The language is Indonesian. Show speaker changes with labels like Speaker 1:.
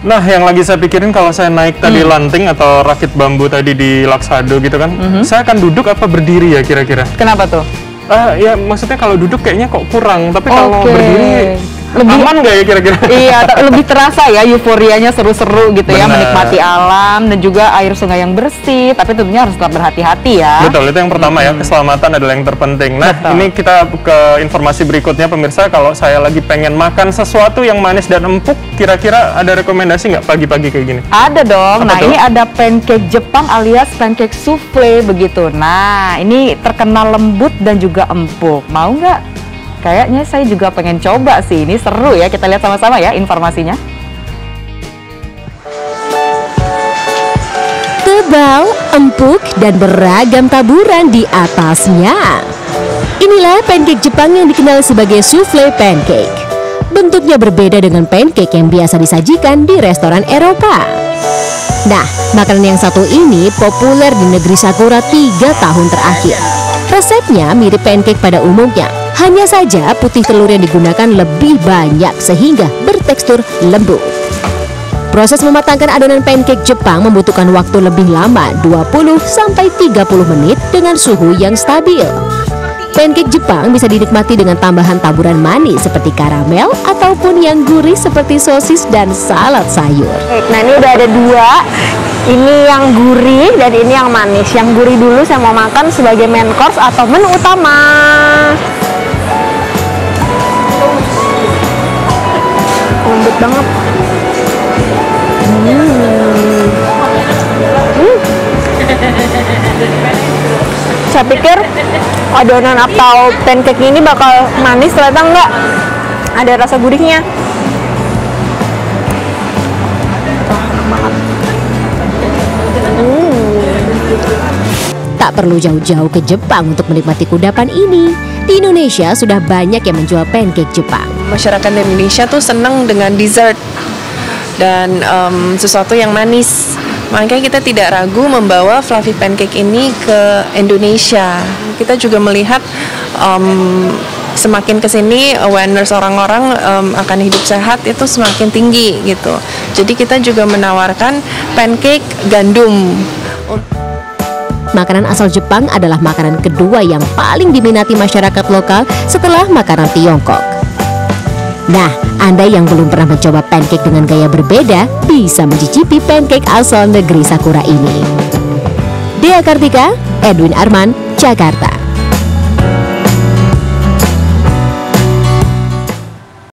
Speaker 1: Nah, yang lagi saya pikirin kalau saya naik tadi lanting atau rakit bambu tadi di Laksado gitu kan, saya akan duduk apa berdiri ya kira-kira?
Speaker 2: Kenapa tuh?
Speaker 1: Ya maksudnya kalau duduk kayaknya kok kurang, tapi kalau berdiri lebih aman nggak ya kira-kira?
Speaker 2: Iya, lebih terasa ya euforianya, seru-seru gitu.
Speaker 1: Bener.
Speaker 2: Ya, menikmati alam dan juga air sungai yang bersih, tapi tentunya harus tetap berhati-hati ya.
Speaker 1: Betul, itu yang pertama ya, keselamatan adalah yang terpenting. Nah, ini kita ke informasi berikutnya pemirsa, kalau saya lagi pengen makan sesuatu yang manis dan empuk, kira-kira ada rekomendasi nggak pagi-pagi kayak gini?
Speaker 2: Ada dong.
Speaker 1: Apa
Speaker 2: Nah,
Speaker 1: tuh?
Speaker 2: ini ada pancake Jepang alias pancake souffle begitu. Nah, ini terkenal lembut dan juga empuk. Mau nggak? Kayaknya saya juga pengen coba sih. Ini seru ya. Kita lihat sama-sama ya informasinya.
Speaker 3: Tebal, empuk, dan beragam taburan di atasnya. Inilah pancake Jepang yang dikenal sebagai souffle pancake. Bentuknya berbeda dengan pancake yang biasa disajikan di restoran Eropa. Nah, makanan yang satu ini populer di negeri Sakura 3 tahun terakhir. Resepnya mirip pancake pada umumnya. Hanya saja putih telur yang digunakan lebih banyak sehingga bertekstur lembut. Proses mematangkan adonan pancake Jepang membutuhkan waktu lebih lama, 20-30 menit dengan suhu yang stabil. Pancake Jepang bisa dinikmati dengan tambahan taburan manis seperti karamel ataupun yang gurih seperti sosis dan salad sayur.
Speaker 4: Nah, ini udah ada dua. Ini yang gurih dan ini yang manis. Yang gurih dulu saya mau makan sebagai main course atau menu utama. Lembut banget. Saya pikir adonan atau pancake ini bakal manis, ternyata enggak. Ada rasa gurihnya.
Speaker 3: Tak perlu jauh-jauh ke Jepang untuk menikmati kudapan ini. Di Indonesia sudah banyak yang menjual pancake Jepang.
Speaker 5: Masyarakat Indonesia tuh senang dengan dessert dan sesuatu yang manis. Makanya kita tidak ragu membawa fluffy pancake ini ke Indonesia. Kita juga melihat semakin kesini awareness orang-orang akan hidup sehat itu semakin tinggi gitu. Jadi kita juga menawarkan pancake gandum.
Speaker 3: Makanan asal Jepang adalah makanan kedua yang paling diminati masyarakat lokal setelah makanan Tiongkok. Nah, Anda yang belum pernah mencoba pancake dengan gaya berbeda, bisa mencicipi pancake asal negeri Sakura ini. Dea Kartika, Edwin Arman, Jakarta.